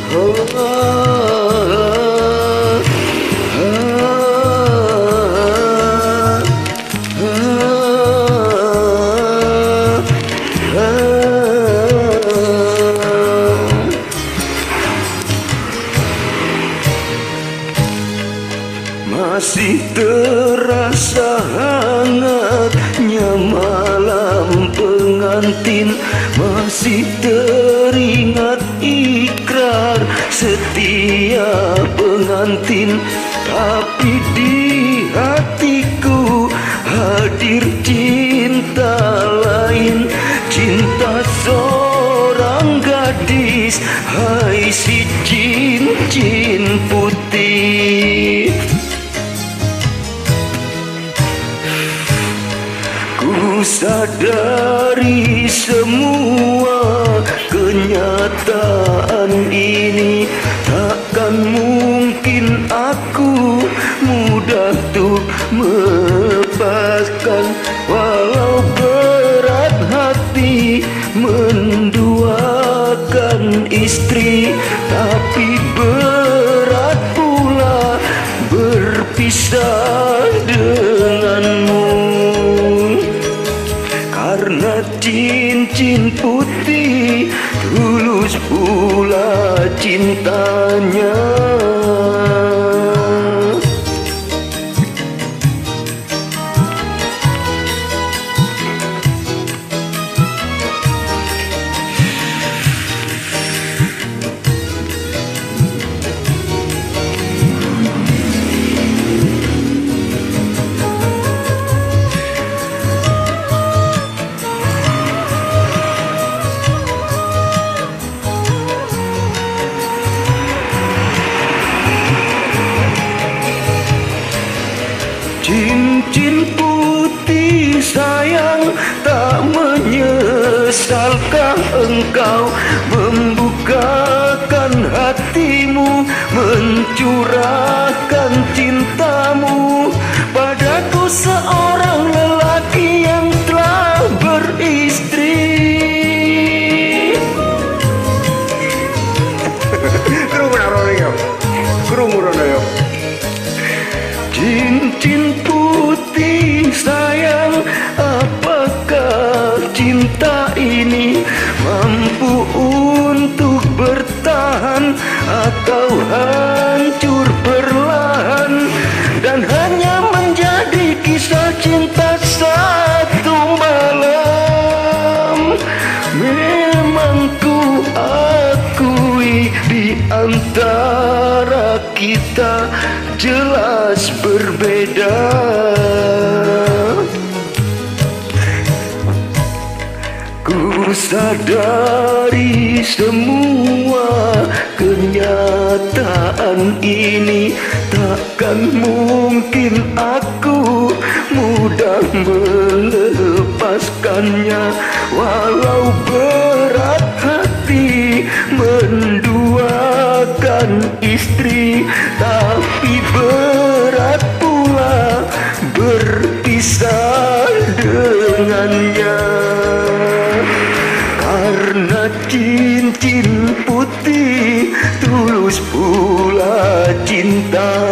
Masih terasa hangatnya malam pengantin, masih teringat ikrar setia pengantin. Tapi di hatiku hadir cinta lain, cinta seorang gadis, hai si cincin putih. Ku sadari semua kenyataan ini, takkan mungkin aku mudah untuk melepaskan. Walau berat hati menduakan istri, tapi berat pula berpisah denganmu. Karena cincin putih tulus pula cintanya. Cincin putih sayang, tak menyesalkah engkau membukakan hatimu, mencurahkan cintamu padaku, seorang lelaki yang telah beristri. Cincin putih sayang, apakah cinta ini mampu untuk bertahan atau hancur perlahan dan hanya menjadi kisah cinta satu malam? Memang ku akui di antara kita jelas berbeda. Ku sadari semua kenyataan ini, takkan mungkin aku mudah melepaskannya. Walau berat hati menduakan istri, tapi berat pula berpisah dengannya. Karena cincin putih tulus pula cinta.